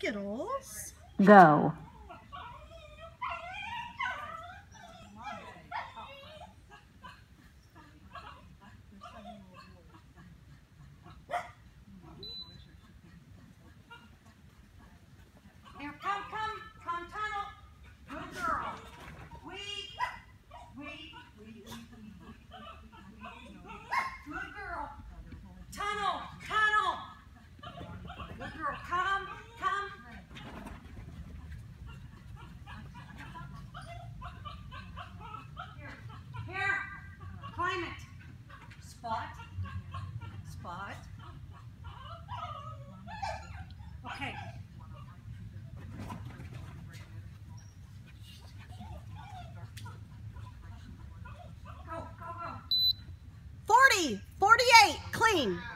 Skittles. Go. Here, come, Tunnel. Good girl. Wait. Good girl. Tunnel. Good girl, come. Here, climb it. Spot. Okay. Go. 40, 48, clean.